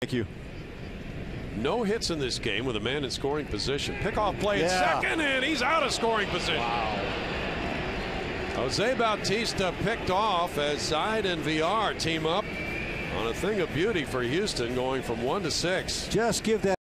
Thank you. No hits in this game with a man in scoring position. Pickoff play at second, and he's out of scoring position. Wow. Jose Bautista picked off as Zeid and VR team up on a thing of beauty for Houston, going from 1 to 6. Just give that